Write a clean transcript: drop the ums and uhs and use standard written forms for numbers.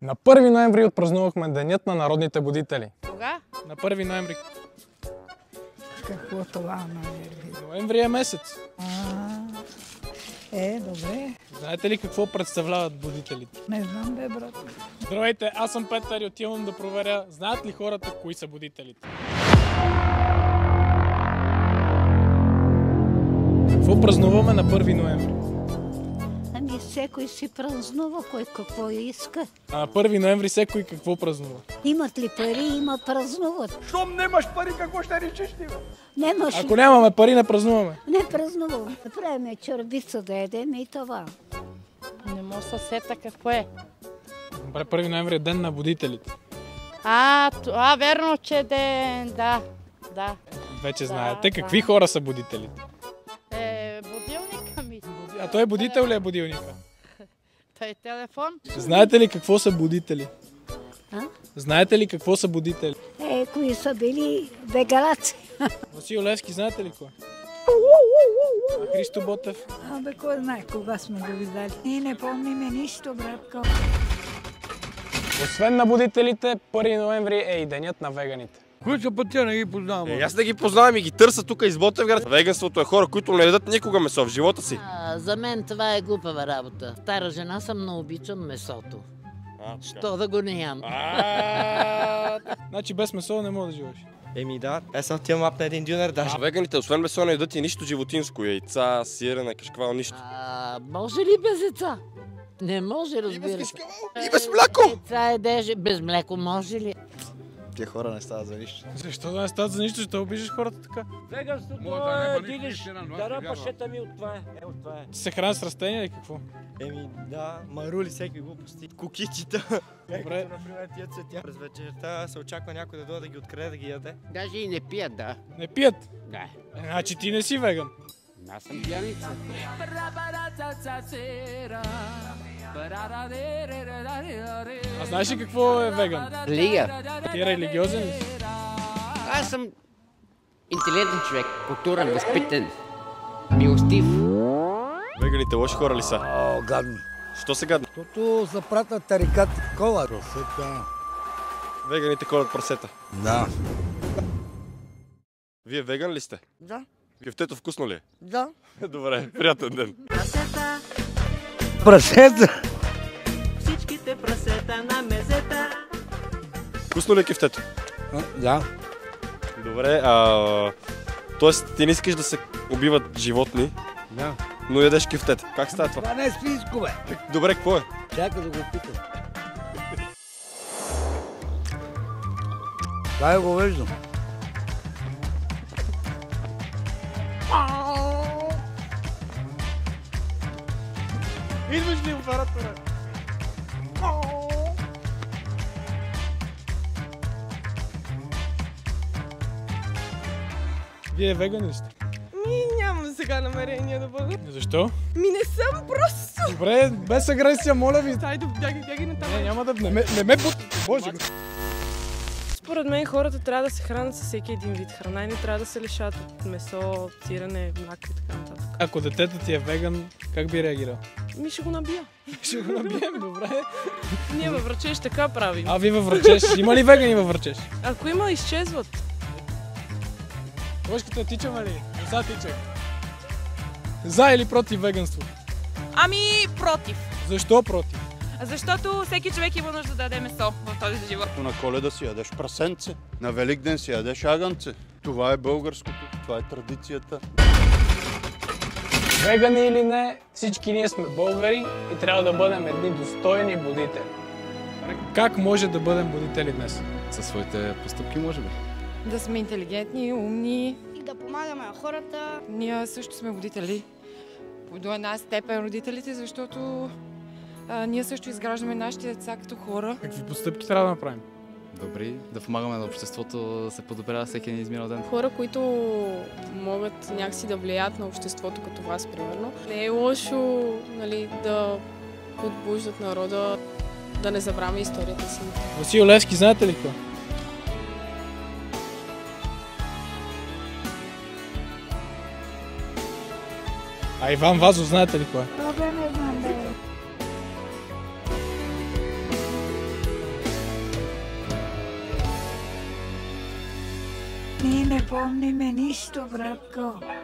На 1 ноември отпразнувахме Денят на народните будители. Кога? На 1 ноември. Какво това ноември? Ноември е месец. Добре. Знаете ли какво представляват будителите? Не знам, бе, брат. Здравейте, аз съм Петър и отивам да проверя, знаят ли хората кои са будителите? Какво празнуваме на 1 ноември? Ами всекой си празнува, кой какво иска. А на 1 ноември всекой какво празнува? Имат ли пари, има празнуват. Щом нямаш пари, какво ще речеш ти, бе? Немаш Ако нямаме пари, не празнуваме. Не празнувам. Правиме чербица да едем и това. Не мога да се сета какво е. Добре, 1 ноември е ден на будителите. Верно, че ден, да. Вече знаете. Какви хора са будителите? Будилника ми. А той е будител ли е будилника? Той е телефон. Знаете ли какво са будители? А? Знаете ли какво са будители? Кои са били бегалаци. Васил Левски, знаете ли кой? А Христо Ботев? Абе, кой знае кога сме го видали. Ние не помниме нищо, братко. Освен на будителите, 1 ноември е и денят на веганите. Кои са пътя, не ги познавам. Аз да ги познавам и ги търся тук из Ботевград. Веганството е хора, които не ядат никога месо в живота си. За мен това е глупава работа. Стара жена съм, но обичам месото. Що да го не ям? Значи без месо не мога да живееш. Еми да, аз съм отивам ап на един дюнер даже. Веганите, освен месо, не ядат и нищо животинско. Яйца, сирене, кашкавал, нищо. Може ли без яйца? Не може, разбира се. И без мляко! Яйца едеш, без млеко може ли? Тия хора не стават за нищо. Защо да не стават за нищо? Ще обиждаш хората така? Веганството дигаш дарапашета ми от това е. От това е. Ти се храни с растения или какво? Еми да, марули всеки глупости. Кукичита. Добре. Например, тия цветя. През вечерта се очаква някой да дойде да ги откъде да ги яде. Даже и не пият, да. Не пият? Да. Значи ти не си веган. Аз съм пияница. А знаеш ли какво е веган? Религия. Ти е религиозен ли си? Аз съм интелигентен човек, културен, възпитан, милостив. Веганите лоши хора ли са? Гадни. Що са гадни? Защото запратят тарикат кола. Веганите колят прасета. Да. Вие веган ли сте? Да. Кефтето вкусно ли е? Да. Добре, приятен ден. Прасета. Всичките прасета на мезета. Вкусно ли е кефтето? Да. Добре, тоест ти не искаш да се убиват животни, Да. но ядеш кефтета. Как става това? Това не е свинско, бе. Добре, какво е? Чакай да го питам. Това е говеждо. Идваш ли оператора? Вие веган ли сте? Нямам сега намерение да бъда. Защо? Не съм просто. Добре, без агресия, моля ви. Айде, бягай натам. Не, няма да... Не ме под... Боже! Според мен хората трябва да се хранят със всеки един вид храна и не трябва да се лишат от месо, сирене, мляко и така нататък. Ако детето ти е веган, как би реагирал? Ще го набия. Ще го набием, добре. Ние във Врачеш така правим. А ви във Врачеш? Има ли вегани във Врачеш? Ако има, изчезват. Лъжката тичаме ли? За тичах. За или против веганство? Ами, против. Защо против? Защото всеки човек има нужда да яде месо в този живот. На Коледа си ядеш прасенце, на Великден си ядеш агънце. Това е българското, това е традицията. Вегани или не, всички ние сме българи и трябва да бъдем едни достойни будители. Как може да бъдем будители днес? Със своите постъпки, може би. Да сме интелигентни, умни. И да помагаме на хората. Ние също сме родители. До една степен родителите, защото ние също изграждаме нашите деца като хора. Какви постъпки трябва да направим? Добри, да помагаме на обществото да се подобрява всеки един изминал ден. Хора, които могат някакси да влияят на обществото като вас, примерно. Не е лошо, нали, да подбуждат народа да не забравяме историята си. Васил Левски, знаете ли какво? А Иван Вазов, знаете ли кой е? Добре, не знам, бе. Ние не помниме нищо, братко.